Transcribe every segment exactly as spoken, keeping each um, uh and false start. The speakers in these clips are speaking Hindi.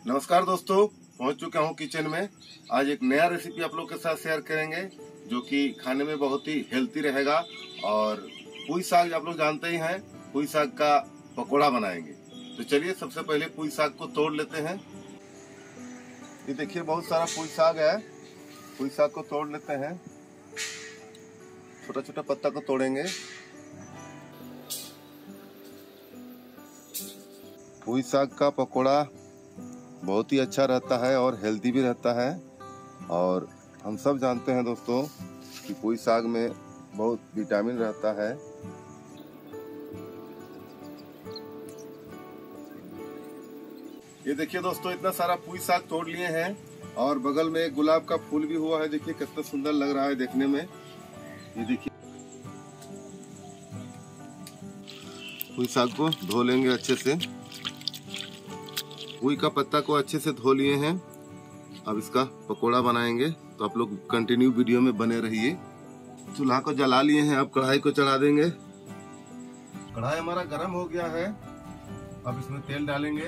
नमस्कार दोस्तों, पहुंच चुका हूं किचन में। आज एक नया रेसिपी आप लोग के साथ शेयर करेंगे जो कि खाने में बहुत ही हेल्थी रहेगा। और पुई साग आप लोग जानते ही हैं, पुई साग का पकोड़ा बनाएंगे। तो चलिए सबसे पहले पुई साग को तोड़ लेते हैं। ये देखिए बहुत सारा पुई साग है। पुई साग को तोड़ लेते हैं, छोटा छोटा पत्ता को तोड़ेंगे। पुई साग का पकोड़ा बहुत ही अच्छा रहता है और हेल्दी भी रहता है। और हम सब जानते हैं दोस्तों कि पुई साग में बहुत विटामिन रहता है। ये देखिए दोस्तों, इतना सारा पुई साग तोड़ लिए हैं और बगल में एक गुलाब का फूल भी हुआ है। देखिए कितना सुंदर लग रहा है देखने में। ये देखिए पुई साग को धो लेंगे अच्छे से। पुई का पत्ता को अच्छे से धो लिए हैं। अब इसका पकोड़ा बनाएंगे, तो आप लोग कंटिन्यू वीडियो में बने रहिए। चूल्हा को जला लिए हैं, अब कढ़ाई को चढ़ा देंगे। कढ़ाई हमारा गर्म हो गया है। अब इसमें तेल डालेंगे।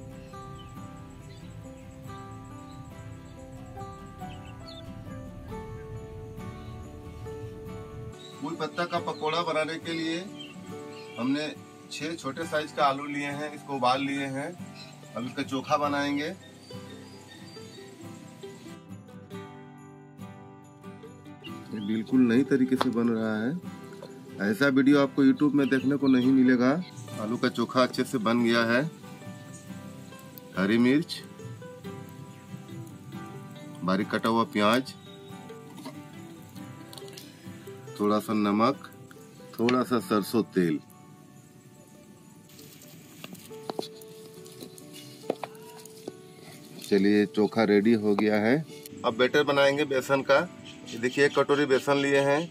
पुई पत्ता का पकोड़ा बनाने के लिए हमने छह छोटे साइज का आलू लिए हैं, इसको उबाल लिए हैं। अब इसका चोखा बनाएंगे। ये बिल्कुल नई तरीके से बन रहा है। ऐसा वीडियो आपको यूट्यूब में देखने को नहीं मिलेगा। आलू का चोखा अच्छे से बन गया है। हरी मिर्च, बारीक कटा हुआ प्याज, थोड़ा सा नमक, थोड़ा सा सरसों तेल। चलिए चोखा रेडी हो गया है। अब बैटर बनाएंगे बेसन का। ये देखिए एक कटोरी बेसन लिए हैं।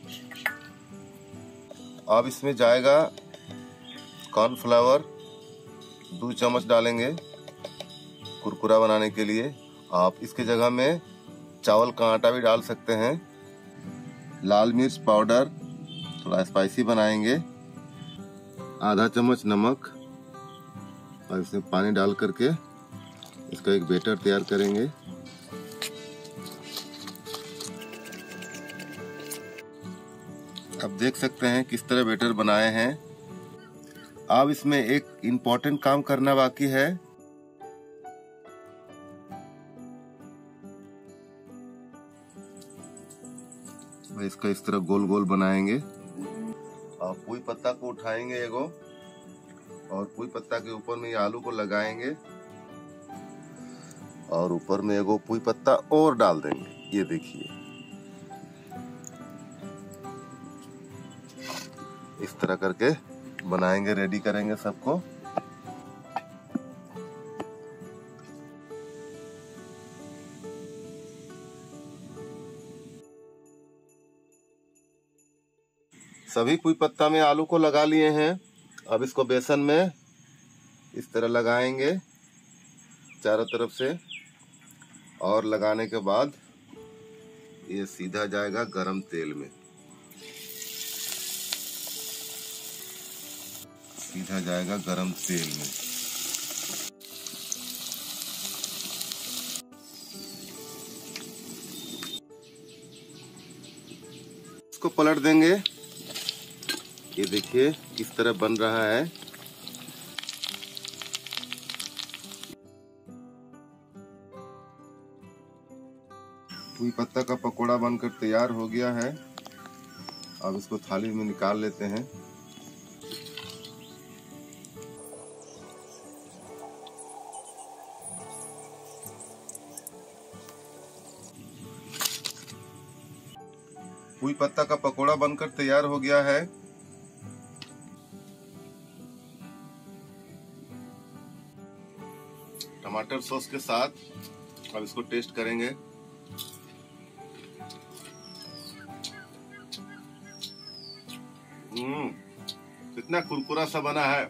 अब इसमें जाएगा कॉर्नफ्लावर, दो चम्मच डालेंगे कुरकुरा बनाने के लिए। आप इसके जगह में चावल का आटा भी डाल सकते हैं। लाल मिर्च पाउडर, थोड़ा स्पाइसी बनाएंगे। आधा चम्मच नमक और इसमें पानी डाल करके इसका एक बैटर तैयार करेंगे। अब देख सकते हैं किस तरह बैटर बनाए हैं। अब इसमें एक इम्पोर्टेंट काम करना बाकी है। इसका इस तरह गोल गोल बनाएंगे और पुई पत्ता को उठाएंगे एगो, और पुई पत्ता के ऊपर में ये आलू को लगाएंगे और ऊपर में एगो पुई पत्ता और डाल देंगे। ये देखिए इस तरह करके बनाएंगे, रेडी करेंगे सबको। सभी पुई पत्ता में आलू को लगा लिए हैं। अब इसको बेसन में इस तरह लगाएंगे चारों तरफ से, और लगाने के बाद ये सीधा जाएगा गरम तेल में। सीधा जाएगा गरम तेल में। इसको पलट देंगे। ये देखिए किस तरह बन रहा है। पुई पत्ता का पकोड़ा बनकर तैयार हो गया है। अब इसको थाली में निकाल लेते हैं। पुई पत्ता का पकोड़ा बनकर तैयार हो गया है। टमाटर सॉस के साथ अब इसको टेस्ट करेंगे। हम्म, कितना कुरकुरा सा बना है।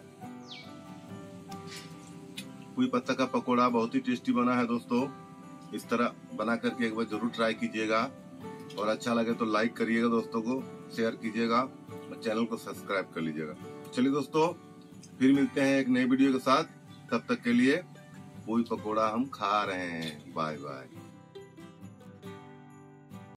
पुई पत्ता का पकोड़ा बहुत ही टेस्टी बना है दोस्तों। इस तरह बना करके एक बार जरूर ट्राई कीजिएगा, और अच्छा लगे तो लाइक करिएगा, दोस्तों को शेयर कीजिएगा और चैनल को सब्सक्राइब कर लीजिएगा। चलिए दोस्तों, फिर मिलते हैं एक नई वीडियो के साथ। तब तक के लिए पुई पकौड़ा हम खा रहे हैं। Bye bye.